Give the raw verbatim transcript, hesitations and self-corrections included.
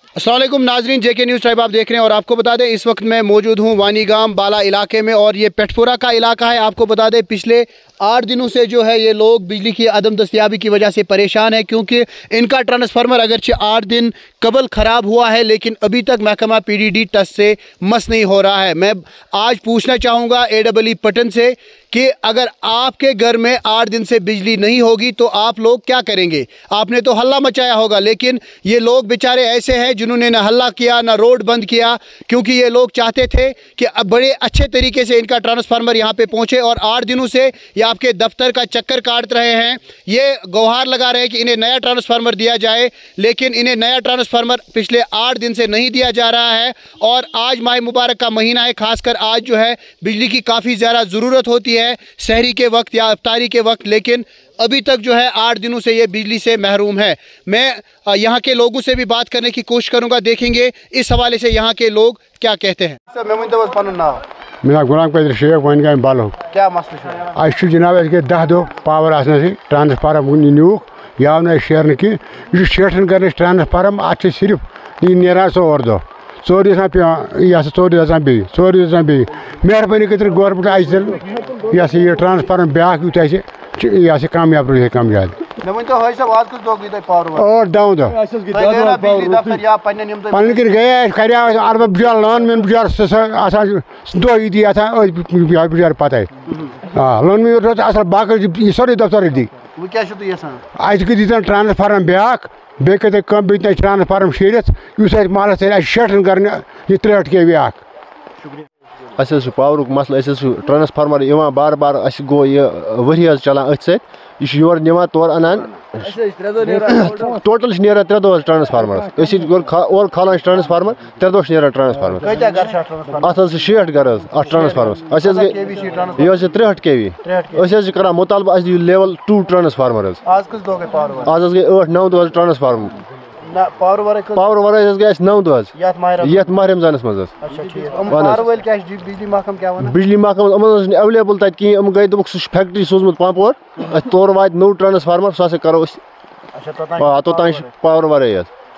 अस्सलाम वालेकुम नाजरीन, जेके न्यूज़ टाइप आप देख रहे हैं और आपको बता दें इस वक्त मैं मौजूद हूँ वानीगाम बाला इलाके में और ये पेटपुरा का इलाका है। आपको बता दें पिछले आठ दिनों से जो है ये लोग बिजली की अदम दस्तयाबी की वजह से परेशान है, क्योंकि इनका ट्रांसफार्मर अगरचे आठ दिन कबल ख़राब हुआ है लेकिन अभी तक महकमा पी डी डी टस से मस नहीं हो रहा है। मैं आज पूछना चाहूँगा ए डबल ई पटन से कि अगर आपके घर में आठ दिन से बिजली नहीं होगी तो आप लोग क्या करेंगे? आपने तो हल्ला मचाया होगा, लेकिन ये लोग बेचारे ऐसे हैं जिन्होंने ना हल्ला किया ना रोड बंद किया, क्योंकि ये लोग चाहते थे कि अब बड़े अच्छे तरीके से इनका ट्रांसफार्मर यहाँ पे पहुँचे और आठ दिनों से ये आपके दफ्तर का चक्कर काट रहे हैं। ये गुहार लगा रहे हैं कि इन्हें नया ट्रांसफार्मर दिया जाए, लेकिन इन्हें नया ट्रांसफार्मर पिछले आठ दिन से नहीं दिया जा रहा है। और आज माह मुबारक का महीना है, खासकर आज जो है बिजली की काफ़ी ज़्यादा ज़रूरत होती है सहरी के वक्त या इफ्तारी के वक्त, लेकिन अभी तक जो है आठ दिनों से ये बिजली से महरूम है। मैं यहाँ के लोगों से भी बात करने की कोशिश करूँगा, देखेंगे इस हवाले से यहाँ के लोग क्या कहते हैं। मेरा गुलाम कदर शेख वन गए बालो क्या मसला अस जनाब अस दह दो पावर आने से ट्रांसफार्म न्यूक याव न शेर कि यह शेटन कर ट्रांसफार्म अत सिर्फ नीरान ोर दह ोर पे यह ोर दसान बे ोर दसान बे मेहरबानी कर गवर्नमेंट अल यह यह ट्रांसफार्म ब्या यूत यह कामयाब रोज कम ज्यादा दौ दह पन गए कर अलबत् बिचार लोन मैन बिचार दह दी बिचार पत लोन मैन रोज असल बाकी सोरे दफ्तर दी अत ट्रांसफार्म ब्या बे कर कम बे ट्रांसफार्म शेरित महल शेटन कर त्रेहठ के वी अस पावर मसल अस ट्रांसफार्मर इवान बार बार अस गो यह वरी चलान अथ सत यह योर निवान तौर अनान टोटल नेरान त्रे दह ट्रांसफार्मर और खालान ट्रांसफार्मर त्रे दह नेरान ट्रांसफार्मर अत शेठ गर अत ट्रांसफार्मर अस गई यह त्रेहठ के वी अस कर मुतालबा अस लेवल टू ट्रांसफार्मर आज गई ठ नौ दह ट्रांसफार्मर पावर वर गए नौ दह ये माह रमजानस मज बिजली महकम अवेलेबल तक कहें गई दोक सह फैक्ट्री सोजमुत पंपोर तौर वात नो ट्रांसफार्मर सह करो तोतान पावर वर